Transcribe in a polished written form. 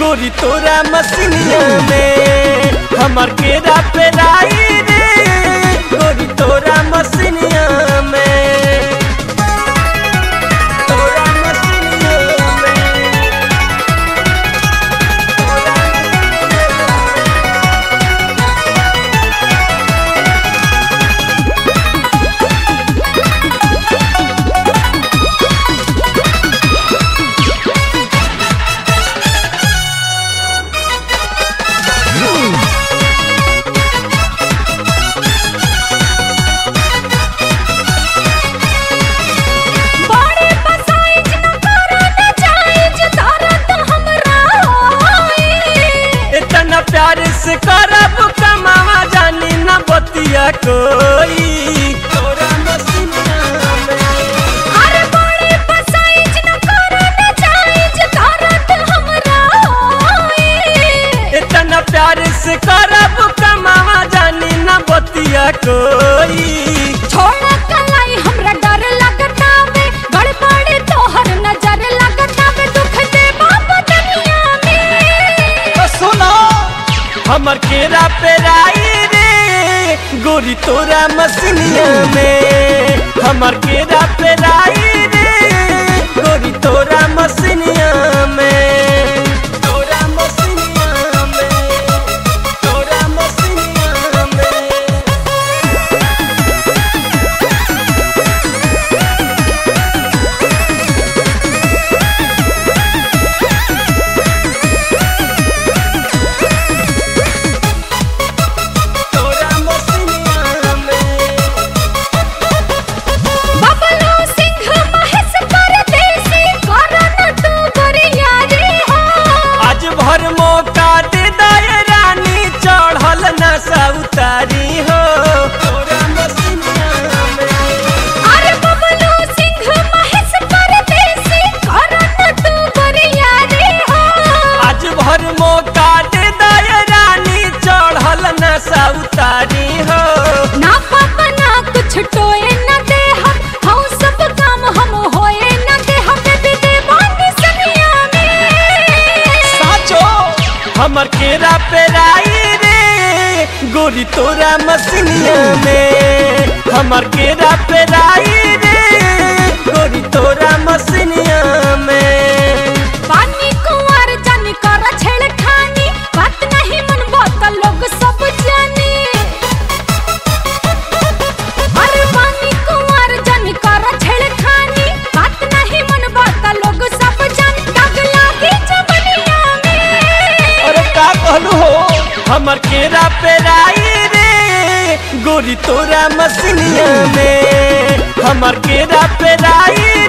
गोरी तोरा मसीनिया में हमर केरा पेराई रे गोरी तोरा मसीनिया में तोरा मसीनिया में प्यार से करब कमावा जानी न बतिया कोई तोरा मसीनिया में अरे बड़े पसाइज न करो न जाइज धरत हमरा होई इतना प्यार से करब कमावा जानी न बतिया कोई छोड़ा कलाई हमरा डर लगता में गड़बड़ तोहर नजर लगता में दुख दे बाबा दुनिया में तो सुनो हमर केरा पेराई रे गोरी तोरा मसीनिया में हमर केरा पेराई रे गोरी तोरा मसीनिया में तोरा मसीनिया में तोरा मसीनिया में उतारी हो तोरा मसीनिया में अरे बबलू सिंह महेश परदेसी करन तू बरिया रे हो आज भर मौका दे दे रानी चढ़ल नशा उतारी हो ना पापा ना कुछ टोए न दे हम सब काम हम होए न दे हम दे बानी सनिया में साचो हमर केरा पेराई गोरी तोरा मसीनिया में हमर केरा पेराई रे गोरी तोरा मसीनिया में पानी कुंवर जानी कर छेड़खानी बात नहीं मन बात लोग सब जानी अरे पानी कुंवर जानी कर छेड़खानी बात नहीं मन बात लोग सब जानी दाग लागी जवनिया में अरे का कहलू हो हमर केरा पेराई रे गोरी तोरा मसीनिया में हमर केरा पेराई